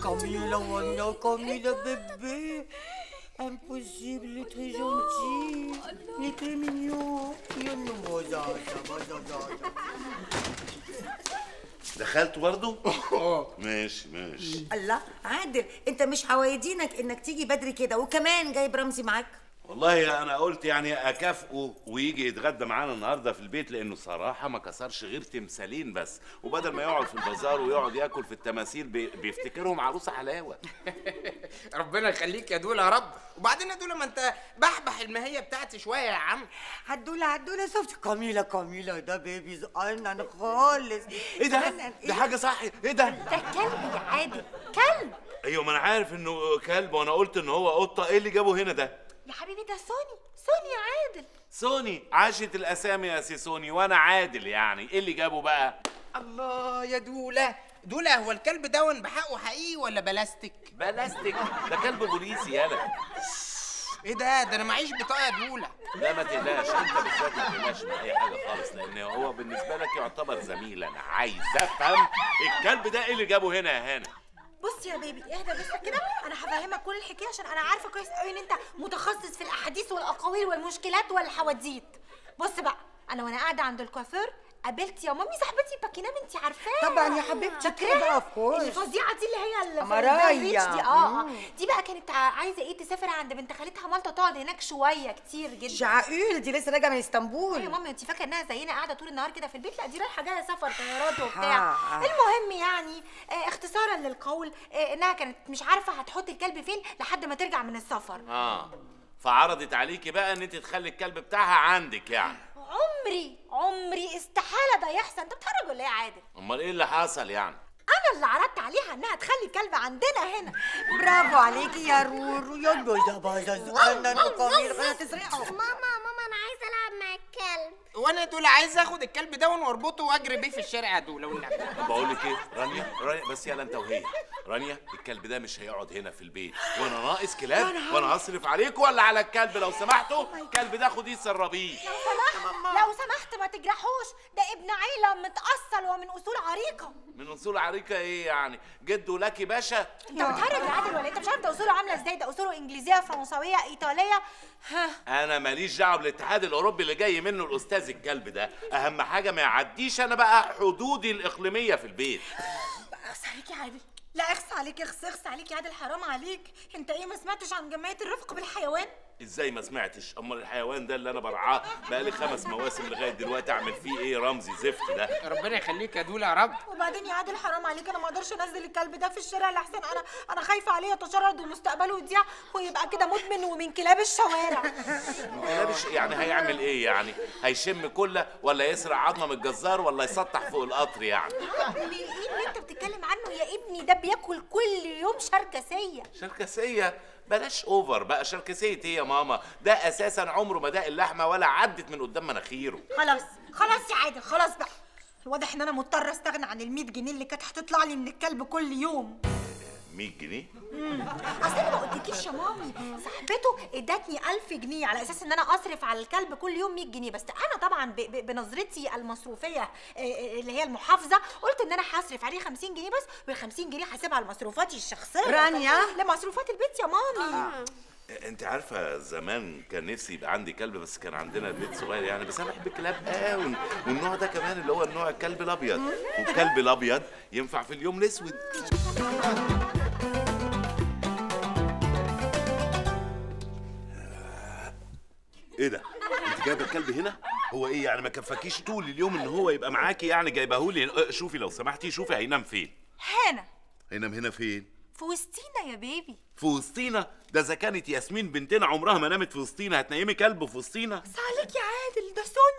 Camila, Wanya, Camila, bébé. Impossible, il est très gentil. Il est très mignon. دخلت برضه؟ ماشي ماشي. الله عادل، انت مش عوايدينك انك تيجي بدري كده وكمان جايب رمزي معاك؟ والله انا قلت يعني اكافئه ويجي يتغدى معانا النهارده في البيت، لانه صراحه ما كسرش غير تمثالين بس، وبدل ما يقعد في البازار ويقعد ياكل في التماثيل بيفتكرهم عروسه حلاوه. ربنا يخليك يا دولا يا رب. وبعدين يا دولا ما انت بحبح الماهيه بتاعتي شويه يا عم. هدوله شفت كاميلا ده بيبي زقنا خالص. ايه ده؟ ده حاجه صح. ايه ده؟ ده كلب يا عادل، كلب. ايوه ما انا عارف انه كلب، وانا قلت ان هو قطه. ايه اللي جابه هنا ده؟ يا حبيبي ده سوني يا عادل. سوني عاشت الاسامي يا سي سوني، وانا عادل يعني. ايه اللي جابه بقى؟ الله يا دولا هو الكلب ده بحقه حقيقي ولا بلاستيك؟ بلاستيك. ده كلب بوليسي يالا. ايه ده انا معيش بطاقه يا دولا. لا ما تقلقش، انت بالذات ما تقلقش من اي حاجه خالص، لان هو بالنسبه لك يعتبر زميل. انا عايز افهم الكلب ده ايه اللي جابه هنا يا هنا. بص يا بيبي اهدى بس كده، انا هفهمك كل الحكايه عشان انا عارفه كويس قوي ان انت متخصص في الاحاديث والاقاويل والمشكلات والحواديت. بص بقى، انا وانا قاعده عند الكوافير قابلت يا مامي صاحبتي باكينام، انت عارفاها طبعا يا حبيبتي كده اوف كورس. الفظيعه دي اللي هي مرايا دي بقى كانت عايزه ايه تسافر عند بنت خالتها مالطا، تقعد هناك شويه كتير جدا. شعقول دي لسه راجعه من اسطنبول. يا مامي انت فاكره انها زينا قاعده طول النهار كده في البيت؟ لا دي رايحه جايه سفر طيارات وبتاع. المهم يعني اختصارا للقول انها كانت مش عارفه هتحط الكلب فين لحد ما ترجع من السفر. فعرضت عليكي بقى ان انت تخلي الكلب بتاعها عندك يعني. عمري استحاله ده يحصل. انت بتهرج ولا ايه يا عادل؟ امال ايه اللي حصل يعني؟ انا اللي عرضت عليها انها تخلي الكلب عندنا هنا. برافو عليكي يا رورو يا جوزة انا وكاميلا خلينا تسرقوا. ماما انا عايزه العب مع الكلب. وانا دولا عايز اخد الكلب ده واربطه واجري بيه في الشارع يا دولا والنبي. بقول لك ايه رانيا بس يلا انت وهي. رانيا الكلب ده مش هيقعد هنا في البيت، وانا ناقص كلاب وانا هصرف عليكم ولا على الكلب؟ لو سمحتوا الكلب ده خديه سربيه. لو سمحت ما تجرحوش، ده ابن عيله متأصل ومن اصول عريقه. من اصول عريقه ايه يعني؟ جده لكي باشا؟ انت بتهرج يا عادل ولا انت مش عارف ده اصوله عامله ازاي؟ ده اصوله انجليزيه فرنساويه ايطاليه. انا ماليش دعوه بالاتحاد الاوروبي اللي جاي منه الاستاذ الكلب ده. اهم حاجه ما يعديش انا بقى حدودي الاقليميه في البيت. اخس عليك يا عادل. لا اخس عليك، اخس عليك يا عادل، حرام عليك. انت ايه ما سمعتش عن جمعيه الرفق بالحيوان؟ ازاي ما سمعتش؟ امال الحيوان ده اللي انا برعاه بقالي 5 مواسم لغايه دلوقتي اعمل فيه ايه؟ رمزي زفت ده. ربنا يخليك يا دولا يا رب. وبعدين يا عادل حرام عليك، انا ما اقدرش انزل الكلب ده في الشارع لحسن انا خايفه عليه يتشرد ومستقبله يضيع ويبقى كده مدمن ومن كلاب الشوارع. يعني هيعمل ايه يعني؟ هيشم كله ولا يسرق عظمه من الجزار ولا يسطح فوق القطر يعني؟ ايه اللي انت بتتكلم عنه يا ابني؟ ده بياكل كل يوم شركسيه. شركسيه؟ بلاش اوفر بقى. شركسيه ايه يا ماما؟ ده اساسا عمره ما داق اللحمه ولا عدت من قدام مناخيره. خلاص يا عادل، خلاص بقى. واضح ان انا مضطره استغنى عن ال100 جنيه اللي كانت هتطلع لي من الكلب كل يوم. 100 جنيه؟ اصل انا ما قلتلكيش يا مامي، صاحبته ادتني 1000 جنيه على اساس ان انا اصرف على الكلب كل يوم 100 جنيه، بس انا طبعا بنظرتي المصروفيه اللي هي المحافظه قلت ان انا هصرف عليه 50 جنيه بس، وال50 جنيه هسيبها لمصروفاتي الشخصيه رانيا لمصروفات البيت يا مامي. انت عارفه زمان كان نفسي يبقى عندي كلب، بس كان عندنا البيت صغير يعني، بس انا بحب الكلاب قوي، والنوع ده كمان اللي هو النوع الكلب الابيض، والكلب الابيض ينفع في اليوم الاسود. ايه ده؟ انت جايبه الكلب هنا؟ هو ايه يعني ما كفاكيش طول اليوم ان هو يبقى معاكي يعني جايبهولي؟ شوفي لو سمحتي، شوفي هينام فين؟ هنا. هينام هنا فين؟ في وسطينا يا بيبي. في وسطينا؟ ده اذا كانت ياسمين بنتنا عمرها ما نامت في وسطينا، هتنيمي كلب في وسطينا؟ بس عليك يا عادل، ده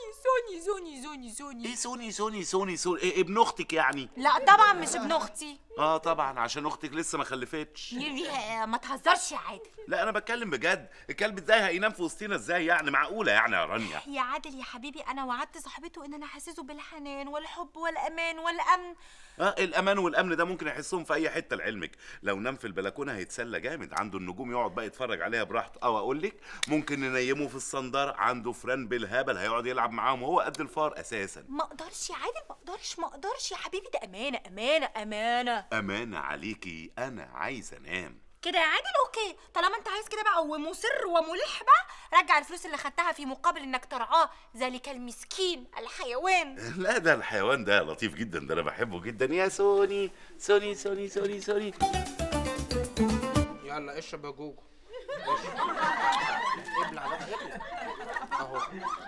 سوني. ايه سوني؟ ايه ابن اختك يعني؟ لا طبعا مش ابن اختي. طبعا عشان اختك لسه ما خلفتش. ما تهزرش يا عادل. لا انا بتكلم بجد، الكلب ازاي هينام في وسطينا ازاي يعني؟ معقوله يعني يا رانيا؟ يا عادل يا حبيبي، انا وعدت صاحبته ان انا احسسه بالحنان والحب والامان والامن. الامان والامن ده ممكن يحسهم في اي حته لعلمك. لو نام في البلكونه هيتسلى جامد، عنده النجوم يقعد بقى يتفرج عليها براحته. او اقول لك ممكن ننيمه في الصندارة، عنده فران بالهبل هيقعد يلعب معاهم وهو قد الفار اساسا. ما اقدرش يا عادل، ما اقدرش يا حبيبي، ده امانه امانه امانه. امانه عليكي، انا عايز انام كده يا عادل. اوكي، طالما انت عايز كده بقى ومصر وملح بقى، رجع الفلوس اللي خدتها في مقابل انك ترعاه ذلك المسكين الحيوان. لا ده الحيوان ده لطيف جدا، ده انا بحبه جدا يا سوني. سوني سوني سوني سوني. يلا اشرب يا جوجو. ابلع بقى ابلع اهو.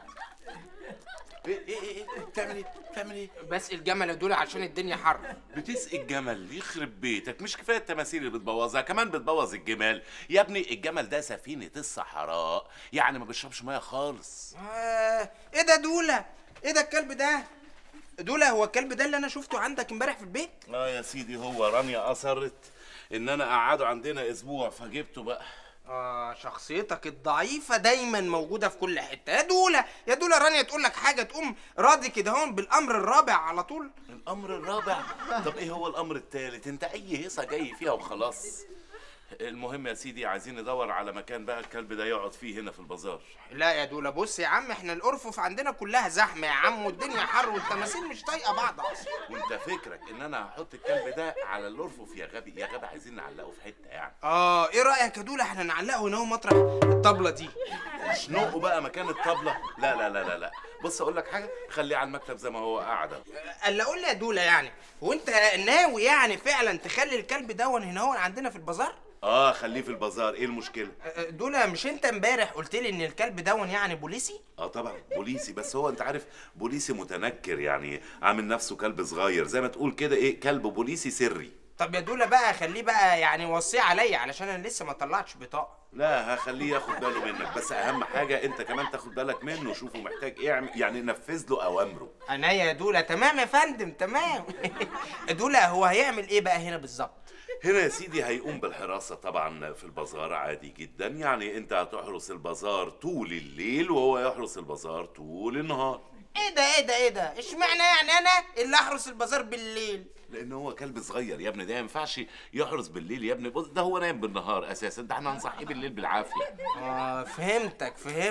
ايه بتعمل ايه؟ بس الجمل يا دول عشان الدنيا حر. بتسقي الجمل؟ يخرب بيتك، مش كفايه التماثيل اللي بتبوظها كمان بتبوظ الجمال يا ابني. الجمل ده سفينه الصحراء، يعني ما بيشربش ميه خالص. ايه ده دوله؟ ايه ده الكلب ده؟ دوله، هو الكلب ده اللي انا شفته عندك امبارح في البيت؟ يا سيدي، هو رانيا اصرت ان انا اقعده عندنا اسبوع فجبته بقى. شخصيتك الضعيفة دايما موجودة في كل حتة يا دولة. يا دولة رانيا تقول لك حاجة تقوم راضي كده هون بالأمر الرابع على طول. الأمر الرابع؟ طب إيه هو الأمر الثالث؟ أنت أي هيصة جاي فيها وخلاص. المهم يا سيدي، عايزين ندور على مكان بقى الكلب ده يقعد فيه هنا في البازار. لا يا دولة، بص يا عم، احنا الأرفف عندنا كلها زحمة يا عم، والدنيا حر والتماثيل مش طايقة بعض أصلا. وأنت فكرك إن أنا هحط الكلب ده على الأرفف؟ يا غبي يا غبي، عايزين نعلقه في حتة يعني. إيه رأيك يا دولة احنا نعلقه هنا مطرح الطبلة دي؟ شنقه بقى مكان الطبلة؟ لا لا لا لا لا، بص أقول لك حاجة، خليه على المكتب زي ما هو قاعد. قال قول لي يا دولة، يعني هو أنت ناوي يعني فعلا تخلي الكلب دون هنا هون عندنا في البازار؟ خليه في البازار، ايه المشكلة؟ دولة مش انت امبارح قلت لي ان الكلب دون يعني بوليسي؟ طبعا بوليسي، بس هو انت عارف بوليسي متنكر، يعني عامل نفسه كلب صغير زي ما تقول كده، ايه، كلب بوليسي سري. طب يا دولة بقى خليه بقى يعني وصيه عليا علشان انا لسه ما طلعتش بطاقة. لا هخليه ياخد باله منك، بس اهم حاجة انت كمان تاخد بالك منه، شوفه محتاج ايه يعني نفذ له اوامره. انا يا دولة تمام يا فندم تمام. دولة هو هيعمل ايه بقى هنا بالظبط؟ هنا يا سيدي هيقوم بالحراسة طبعا في البازار عادي جدا، يعني انت هتحرس البازار طول الليل وهو يحرس البازار طول النهار. ايه ده اشمعنى يعني انا اللي احرس البازار بالليل؟ لان هو كلب صغير يا ابني، ده ما ينفعش يحرس بالليل يا ابني، بص ده هو نايم بالنهار اساسا، ده احنا هنصحيه بالليل بالعافية. فهمتك.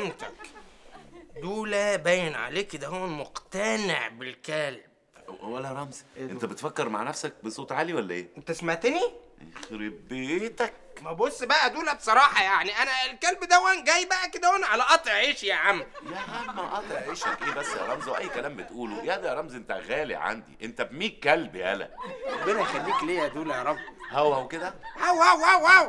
دولة باين عليك كده هو مقتنع بالكلب. ولا رمزي، انت بتفكر مع نفسك بصوت عالي ولا ايه؟ انت سمعتني؟ يخرب بيتك. ما بص بقى دولة بصراحة يعني انا الكلب ده جاي بقى كده على قطع عيش يا عم. يا عم قطع عيشك ايه بس يا رمزي، واي كلام بتقوله يا ده يا رمزي، انت غالي عندي، انت ب100 كلب يالا. ربنا يخليك ليه يا دولة يا رب. هو كده هاو.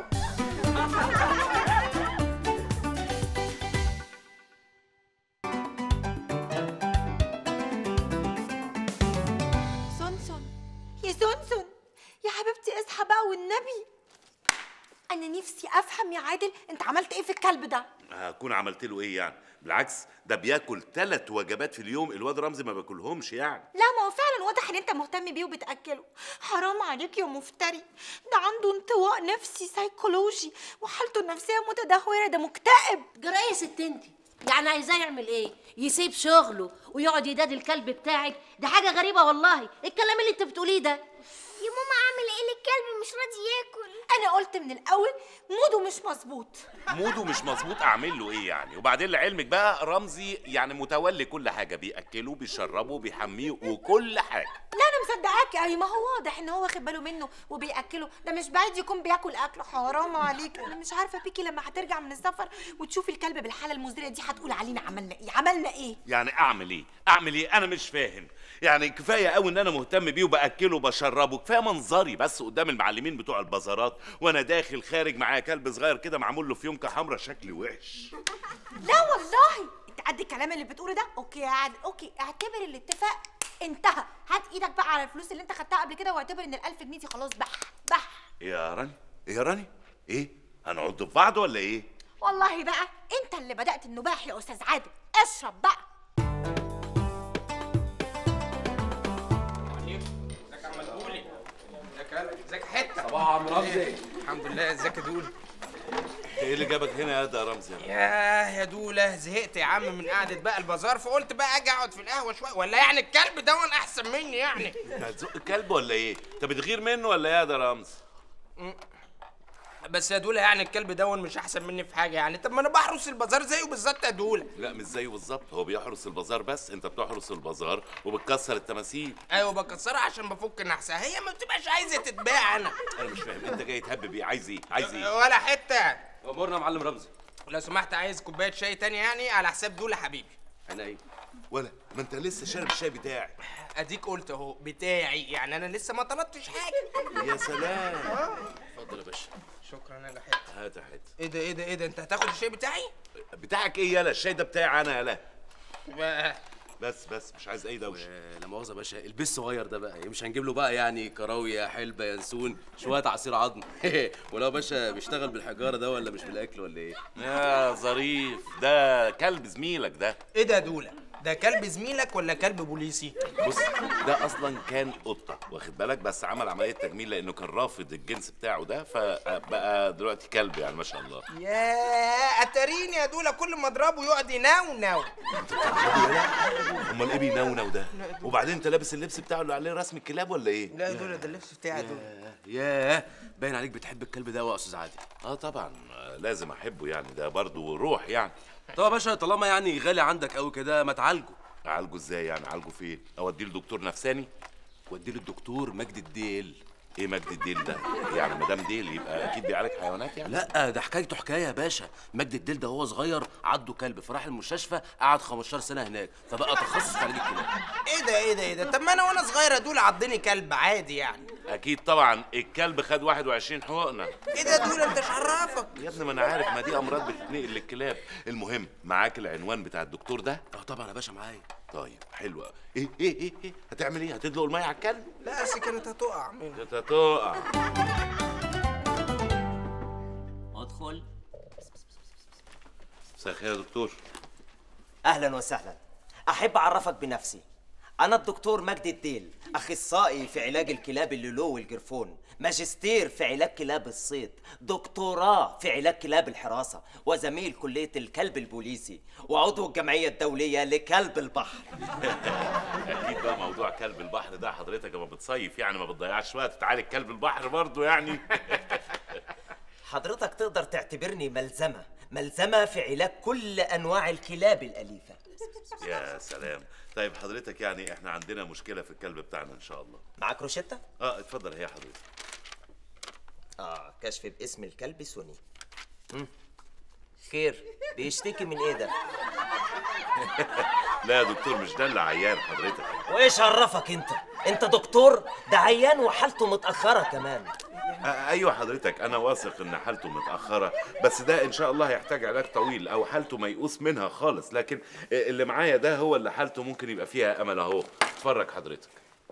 سونسون يا حبيبتي اصحى بقى والنبي. انا نفسي افهم يا عادل انت عملت ايه في الكلب ده؟ هكون عملت له ايه يعني؟ بالعكس ده بياكل 3 وجبات في اليوم، الواد رمزي ما بياكلهمش يعني. لا ما هو فعلا واضح ان انت مهتم بيه وبتاكله. حرام عليك يا مفتري، ده عنده انطواء نفسي سيكولوجي وحالته النفسيه متدهوره، ده مكتئب. جرايه يا ست انت، يعني عايزاه يعمل ايه؟ يسيب شغله ويقعد يدادي الكلب بتاعك؟ ده حاجه غريبه والله الكلام اللي انت بتقوليه ده. يا ماما اعمل ايه الكلب مش راضي ياكل؟ انا قلت من الاول موده مش مظبوط. موده مش مظبوط، اعمل له ايه يعني؟ وبعدين لعلمك بقى رمزي يعني متولي كل حاجه، بياكله بيشربه بيحميه وكل حاجه. لا انا مصدقاكي، ما هو واضح ان هو واخد باله منه وبياكله، ده مش بعيد يكون بياكل اكله. حرام عليك. انا مش عارفه بيكي لما هترجع من السفر وتشوفي الكلب بالحاله المزريه دي هتقول علينا عملنا ايه؟ يعني اعمل ايه؟ انا مش فاهم يعني. كفايه قوي ان انا مهتم بيه وباكله وبشربه، كفايه منظري بس قدام المعلمين بتوع البازارات وانا داخل خارج معايا كلب صغير كده معمول له فيونكه حمراء، شكلي وحش. لا والله انت قد الكلام اللي بتقوله ده. اوكي يا عادل، اوكي اعتبر الاتفاق انتهى. هات ايدك بقى على الفلوس اللي انت خدتها قبل كده واعتبر ان ال1000 جنيه دي خلاص بح. يا راني ايه هنعض في بعض ولا ايه؟ والله بقى انت اللي بدأت النباح يا استاذ عادل. اشرب بقى. ازيك حته؟ صباح يا عم رمزي. الحمد لله. ازيك يا دول؟ ايه اللي جابك هنا يا رمزي؟ يا دولة زهقت يا عم من قعدة بقى البازار، فقلت بقى اجي اقعد في القهوة شوية. ولا يعني الكلب ده احسن مني يعني؟ هتزق الكلب ولا ايه؟ انت بتغير منه ولا ايه يا ده رمز؟ بس يا دوله يعني الكلب دون مش احسن مني في حاجه يعني؟ طب ما انا بحرس البازار زيه بالظبط يا دوله. لا مش زيه بالظبط، هو بيحرس البازار بس انت بتحرس البازار وبتكسر التماثيل. ايوه بكسرها عشان بفك نحسها، هي ما بتبقاش عايزه تتباع. انا مش فاهم انت جاي تهبب ايه؟ عايز ايه؟ عايز ايه؟ ولا حته. امورنا يا معلم رمزي. لو سمحت عايز كوبايه شاي تانية يعني على حساب دوله حبيبي. انا ايه؟ ولا ما انت لسه شارب الشاي بتاعي. اديك قلت اهو بتاعي، يعني انا لسه ما طلبتش حاجه. يا سلام. اتفضل يا باشا. شكرا يا حته. هات يا حته. ايه ده انت هتاخد الشاي بتاعي؟ بتاعك ايه يالا؟ الشاي ده بتاعي انا يالا. بقى. بس مش عايز اي دوشه. لا مؤاخذه يا باشا، البس صغير ده بقى مش هنجيب له بقى يعني كراويه حلبه ينسون شويه عصير عظم. ولو يا باشا بيشتغل بالحجاره ده ولا مش بالاكل ولا ايه؟ يا ظريف، ده كلب زميلك ده. ايه ده يا دوله؟ ده كلب زميلك ولا كلب بوليسي؟ بص ده اصلا كان قطه واخد بالك، بس عمل عمليه تجميل لانه كان رافض الجنس بتاعه ده، فبقى دلوقتي كلب يعني ما شاء الله. يا اتريني يا دوله كل ما اضربه يقعد ينونو. امال ايه بينونو ده؟ وبعدين انت لابس اللبس بتاعه اللي عليه رسم الكلاب ولا ايه؟ لا يا دوله ده اللبس بتاعي دوله. ياه باين عليك بتحب الكلب ده يا استاذ عادل. طبعا لازم احبه يعني، ده برضه روح يعني. طب يا باشا طالما يعني غالي عندك قوي كده ما تعالجه. اعالجه ازاي يعني؟ اعالجه فين؟ اوديه لدكتور نفساني؟ وديه للدكتور مجد الديل. ايه مجد الديل ده؟ يعني ما دام ديل يبقى اكيد بيعالج حيوانات يعني؟ لا ده حكايته حكايه يا باشا. مجد الديل ده هو صغير عضه كلب فراح المستشفى قعد 15 سنه هناك فبقى تخصص في علاج الكلاب. ايه ده؟ طب ما انا وانا صغير يا دوله عضني كلب عادي يعني. اكيد طبعا الكلب خد 21 حقنه. ايه ده يا دوله انت مش عرفك؟ يا ابني ما انا عارف، ما دي امراض بتتنقل للكلاب. المهم معاك العنوان بتاع الدكتور ده؟ طبعا يا باشا معايا. طيب حلوه. ايه هتعمل ايه؟ هتدلق الميه على الكلب؟ لا بس كانت هتقع مني. هتقع. ادخل. مساء الخير يا دكتور. اهلا وسهلا. احب اعرفك بنفسي، انا الدكتور مجدي الديل، اخصائي في علاج الكلاب اللولو والجرفون، ماجستير في علاج كلاب الصيد، دكتوراه في علاج كلاب الحراسه، وزميل كليه الكلب البوليسي، وعضو الجمعيه الدوليه لكلب البحر. اكيد بقى موضوع كلب البحر ده حضرتك لما بتصيف يعني ما بتضيعش وقت تعالج كلب البحر برضه يعني. حضرتك تقدر تعتبرني ملزمه في علاج كل انواع الكلاب الاليفه. يا سلام. طيب حضرتك يعني احنا عندنا مشكله في الكلب بتاعنا ان شاء الله. معاك روشتة؟ اتفضل هي حضرتك. كشف باسم الكلب سوني. خير بيشتكي من ايه ده؟ لا يا دكتور مش ده اللي عيان حضرتك. وايش عرفك انت دكتور؟ ده عيان وحالته متأخرة كمان. ايوه حضرتك انا واثق ان حالته متأخرة، بس ده ان شاء الله هيحتاج علاج طويل او حالته ميؤوس منها خالص، لكن اللي معايا ده هو اللي حالته ممكن يبقى فيها امل اهو. اتفرج حضرتك.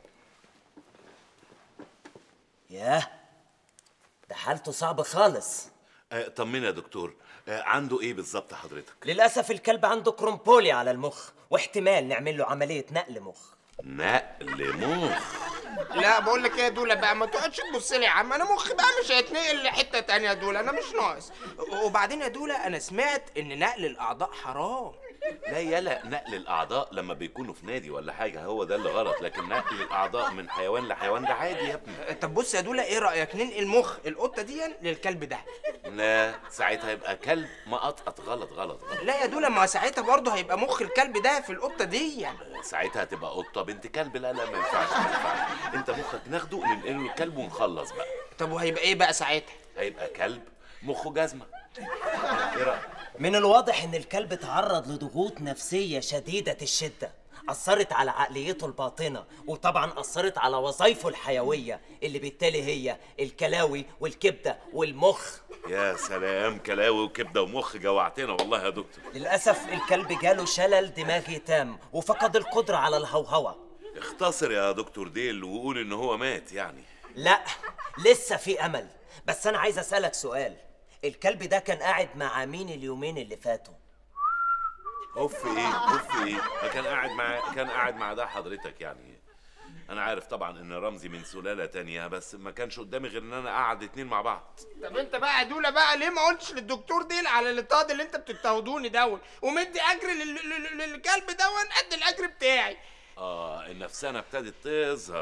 ياه ده حالته صعبة خالص. طمنا يا دكتور، عنده ايه بالظبط حضرتك؟ للأسف الكلب عنده كرومبولي على المخ، واحتمال نعمل له عملية نقل مخ. نقل مخ؟ لا بقول لك ايه يا دوله بقى، ما تقعدش تبص لي يا عم، انا مخي بقى مش هيتنقل لحته تانية يا دوله، انا مش ناقص. وبعدين يا دوله انا سمعت ان نقل الاعضاء حرام. لا يلا، نقل الاعضاء لما بيكونوا في نادي ولا حاجه هو ده اللي غلط، لكن نقل الاعضاء من حيوان لحيوان ده عادي يا ابني. طب بص يا دوله ايه رايك ننقل مخ القطه دي للكلب ده؟ لا ساعتها يبقى كلب مقطقط. غلط. لا يا دوله ما ساعتها برضه هيبقى مخ الكلب ده في القطه دي يعني. ساعتها هتبقى قطه بنت كلب. لا ما ينفعش. انت مخك ناخده ننقله للكلب ونخلص بقى. طب وهيبقى ايه بقى ساعتها؟ هيبقى كلب مخه جزمه. ايه رايك؟ من الواضح ان الكلب تعرض لضغوط نفسية شديدة الشدة أثرت على عقليته الباطنة، وطبعا أثرت على وظائفه الحيوية اللي بالتالي هي الكلاوي والكبدة والمخ. يا سلام، كلاوي وكبده ومخ، جوعتنا والله يا دكتور. للأسف الكلب جاله شلل دماغي تام وفقد القدرة على الهوهوة. اختصر يا دكتور ديل وقول ان هو مات يعني. لا لسه في أمل، بس أنا عايز أسألك سؤال. الكلب ده كان قاعد مع مين اليومين اللي فاتوا؟ اوف ايه؟ كان قاعد مع ده حضرتك يعني. انا عارف طبعا ان رمزي من سلالة تانية، بس ما كانش قدامي غير ان انا قاعد اتنين مع بعض. طب انت بقى يا دوله بقى ليه ما قلتش للدكتور ديل على الاطاد اللي انت بتتهودوني دون، ومدي اجر للكلب دون قد الاجر بتاعي؟ النفسانة ابتدت تظهر.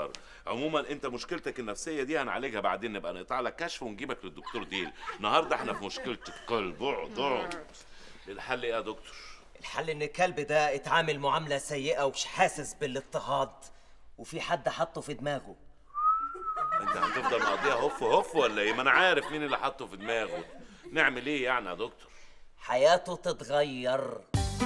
عموما انت مشكلتك النفسيه دي هنعالجها بعدين، نبقى نقطع لك كشف ونجيبك للدكتور ديل. النهارده احنا في مشكله القلب. اقعد. الحل ايه يا دكتور؟ الحل ان الكلب ده اتعامل معامله سيئه ومش حاسس بالاضطهاد، وفي حد حطه في دماغه. انت هتفضل مقضيها هف هف ولا ايه؟ ما انا عارف مين اللي حطه في دماغه. نعمل ايه يعني يا دكتور؟ حياته تتغير.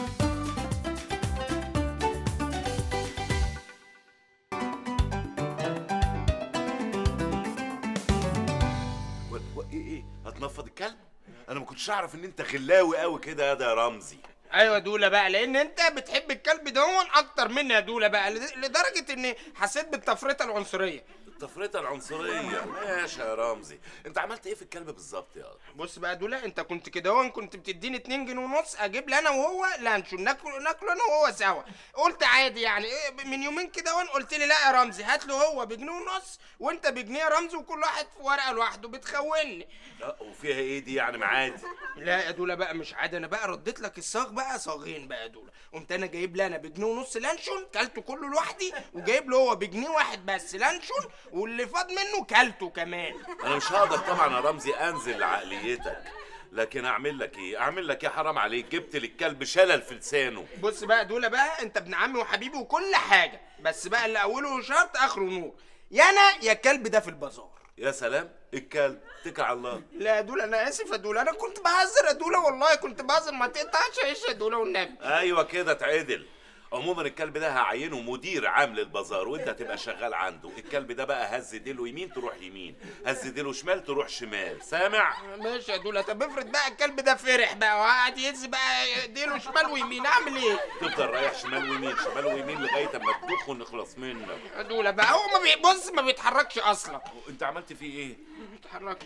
ايه هتنفض الكلب؟ انا ما كنتش اعرف ان انت غلاوي قوي كده يا رمزي. ايوه يا دوله بقى، لان انت بتحب الكلب دون اكتر مني يا دوله بقى، لدرجه اني حسيت بالتفرقه العنصريه. التفرقه العنصريه؟ ماشي يا رمزي. انت عملت ايه في الكلب بالظبط يا قاضي؟ بص بقى يا دوله، انت كنت كده هون كنت بتديني 2 جنيه ونص اجيب لي انا وهو لانشون ناكله انا وهو سوا. قلت عادي يعني من يومين كده هون قلت لي لا يا رمزي هات له هو بجنيه ونص وانت بجنيه يا رمزي، وكل واحد في ورقه لوحده. بتخوني. لا وفيها ايه دي يعني؟ معادي. لا يا دوله بقى مش عادي، انا بقى رديت لك الصاغ بقى صاغين بقى يا دوله. قمت انا جايب لي انا بجنيه ونص لانشون كلته كله لوحدي، وجايب له هو بجنيه واحد بس لانشون، واللي فاض منه كلته كمان. انا مش هقدر طبعا يا رمزي انزل لعقليتك، لكن اعمل لك ايه؟ اعمل لك ايه؟ حرام عليك، جبت للكلب شلل في لسانه. بص بقى دوله بقى، انت ابن عمي وحبيبي وكل حاجه، بس بقى اللي اوله شرط اخره نور، يا انا يا الكلب ده في البازار. يا سلام، الكلب اتكل على الله. لا يا دوله انا اسف يا دوله، انا كنت بهزر يا دوله، والله كنت بهزر، ما تقطعش عيش يا دوله والنبي. ايوه كده اتعدل. عموما الكلب ده هعينه مدير عام للبازار وانت هتبقى شغال عنده. الكلب ده بقى هز ديله يمين تروح يمين، هز ديله شمال تروح شمال، سامع؟ ماشي يا دوله. طب افرض بقى الكلب ده فرح بقى وقعد يهز بقى ديله شمال ويمين، اعمل ايه؟ تفضل رايح شمال ويمين شمال ويمين لغايه اما تدوخ ونخلص منك. يا دوله بقى هو ما بيتحركش اصلا. انت عملت فيه ايه؟ ما بيتحركش.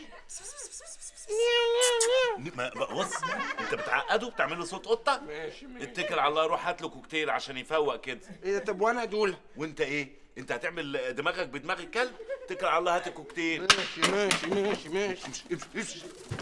بص انت بتعقده بتعمل له صوت قطه. ماشي. اتكل على الله، روح هات له كوكتيل عشان يفوق كده. ايه ده؟ طب وانا يا دوله؟ وانت ايه؟ انت هتعمل دماغك بدماغ الكلب؟ اتكل على الله، هات الكوكتيل. ماشي. امشي.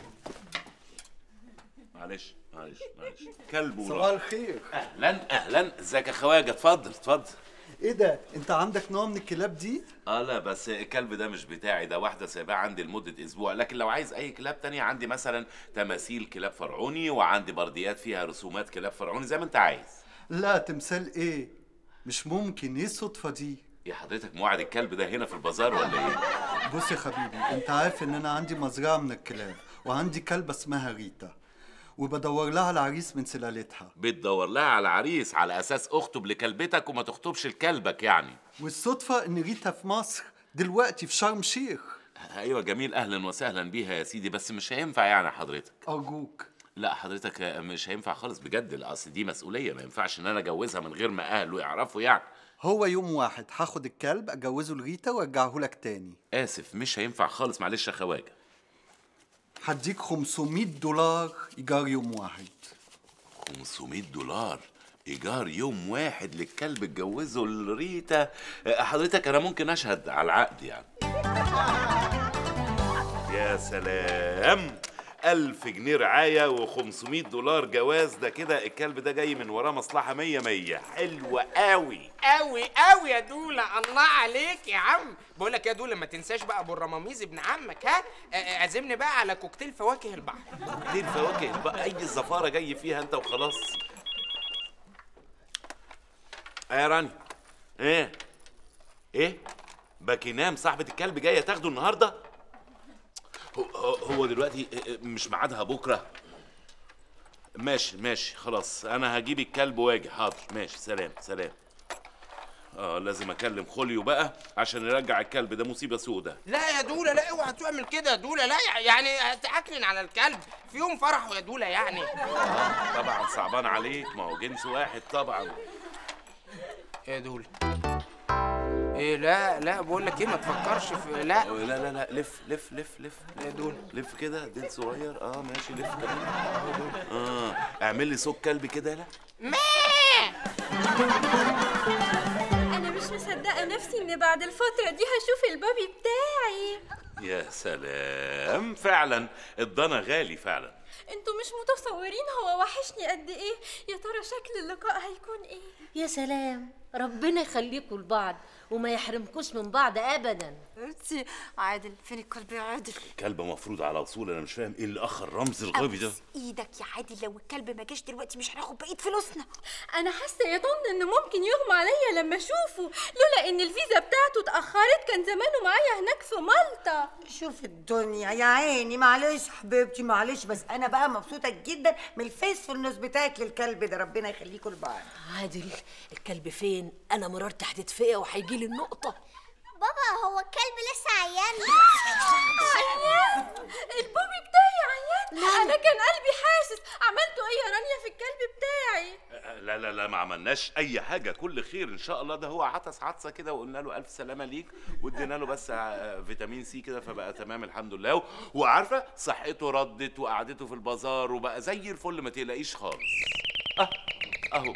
معلش كلب صباح الخير. اهلا ازيك يا خواجه؟ اتفضل. ايه ده؟ انت عندك نوع من الكلاب دي؟ لا بس الكلب ده مش بتاعي، ده واحده سايباه عندي لمده اسبوع، لكن لو عايز اي كلاب تانية عندي مثلا تماثيل كلاب فرعوني، وعندي برديات فيها رسومات كلاب فرعوني زي ما انت عايز. لا تمثال ايه؟ مش ممكن، ايه الصدفه دي؟ يا حضرتك موعد الكلب ده هنا في البازار ولا ايه؟ بص يا حبيبي، انت عارف ان انا عندي مزرعه من الكلاب، وعندي كلبه اسمها ريتا، وبدور لها على عريس من سلالتها. بتدور لها على عريس على اساس اخطب لكلبتك وما تخطبش لكلبك يعني؟ والصدفه ان ريتا في مصر دلوقتي في شرم الشيخ. ايوه جميل، اهلا وسهلا بيها يا سيدي، بس مش هينفع يعني حضرتك. ارجوك. لا حضرتك مش هينفع خالص بجد، اصل دي مسؤوليه، ما ينفعش ان انا اجوزها من غير ما اهله يعرفوا يعني. هو يوم واحد هاخد الكلب اجوزه لريتا وارجعه لك تاني. اسف مش هينفع خالص، معلش يا خواجه. هديك $500 ايجار يوم واحد. $500 ايجار يوم واحد للكلب اتجوزه لريتا؟ حضرتك انا ممكن اشهد على العقد يعني. يا سلام، 1000 جنيه رعاية و$500 جواز، ده كده الكلب ده جاي من وراه مصلحة 100. حلوة قوي يا دولة، الله عليك يا عم. بقول لك يا دولة ما تنساش بقى ابو الرماميز ابن عمك، ها عزمني بقى على كوكتيل فواكه البحر. كوكتيل فواكه البحر؟ اي الزفارة جاي فيها انت وخلاص. يا راني ايه باكينام صاحبة الكلب جاية تاخده النهارده؟ هو دلوقتي مش ميعادها بكره؟ ماشي خلاص، انا هجيب الكلب واجي. حاضر ماشي، سلام. لازم اكلم خوليو بقى عشان يرجع الكلب، ده مصيبه سودة. لا يا دوله، لا اوعى تعمل كده يا دوله، لا يعني هتعكنن على الكلب في يوم فرحه يا دوله يعني. طبعا صعبان عليك، ما هو جنس واحد طبعا. يا دوله ايه؟ لا بقول لك ايه، ما تفكرش في لا لف يا دوله، لف كده ديل صغير. ماشي لف كده. اعمل لي صوت كلب كده. لا انا مش مصدقه نفسي ان بعد الفتره دي هشوف البابي بتاعي. يا سلام، فعلا الضنا غالي فعلا. انتوا مش متصورين هو وحشني قد ايه. يا ترى شكل اللقاء هيكون ايه؟ يا سلام، ربنا يخليكوا لبعض وما يحرمكوش من بعض ابدا. انتي عادل، فين الكلب يا عادل؟ كلب مفروض على وصول. انا مش فاهم ايه اللي اخر رمز الغبي ده. ايدك يا عادل، لو الكلب ما جاش دلوقتي مش هناخد بقيه فلوسنا. انا حاسه يا طن انه ممكن يغمى عليا لما اشوفه، لولا ان الفيزا بتاعته اتاخرت كان زمانه معايا هناك في مالطا. شوف الدنيا يا عيني. معلش حبيبتي معلش، بس انا بقى مبسوطه جدا من الفيسفولنس بتاعك للكلب ده. ربنا يخليكم لبعض. عادل الكلب فين؟ انا مرارتي هتتفقع وهيجي لي النقطه. بابا هو الكلب لسه عيان؟ عيان؟ البوبي بتاعي عيان؟ انا كان قلبي حاسس. عملتوا ايه يا رانيا في الكلب بتاعي؟ لا لا لا، ما عملناش اي حاجه، كل خير ان شاء الله. ده هو عطس عطسه كده وقلنا له الف سلامه ليك، وادينا له بس فيتامين سي كده فبقى تمام الحمد لله. وعارفه صحته ردت وقعدته في البازار وبقى زي الفل، ما تقلقيش خالص. اهو.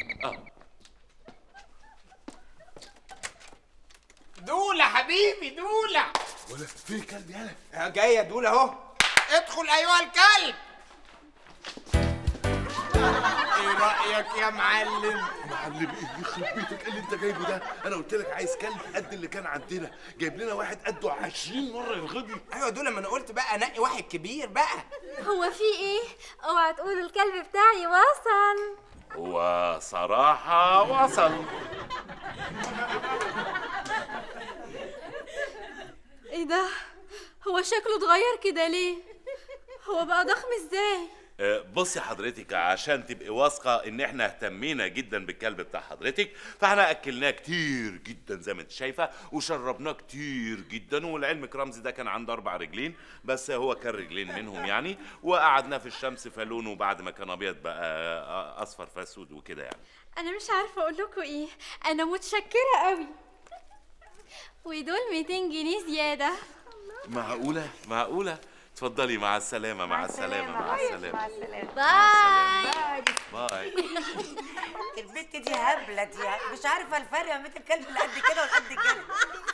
دولة حبيبي دولة. ولا في كلب يالا؟ جاي يا دولة اهو. ادخل ايها الكلب. ايه رأيك يا معلم؟ معلم ايه يخرب بيتك؟ ايه اللي انت جايبه ده؟ انا قلت لك عايز كلب قد اللي كان عندنا، جايب لنا واحد قده 20 مره الغبي. ايوه دولة، ما انا قلت بقى نقي واحد كبير بقى. هو في ايه؟ اوعى تقولوا الكلب بتاعي وصل. وصراحه وصل. ايه ده؟ هو شكله اتغير كده ليه؟ هو بقى ضخم ازاي؟ بصي حضرتك، عشان تبقي واثقه ان احنا اهتمينا جدا بالكلب بتاع حضرتك، فاحنا اكلناه كتير جدا زي ما انت شايفه، وشربناه كتير جدا. ولعلمك رمزي ده كان عنده 4 رجلين بس هو كان رجلين منهم يعني، وقعدناه في الشمس فلونه بعد ما كان ابيض بقى اصفر فاسود وكده يعني. انا مش عارفه اقول لكم ايه، انا متشكره قوي. ودول 200 جنيه زياده. معقوله. اتفضلي، مع السلامة. مع السلامة. باي. البت دي هبله دي، مش عارفه الفرق ما بين الكلب اللي قد كده والقد كده.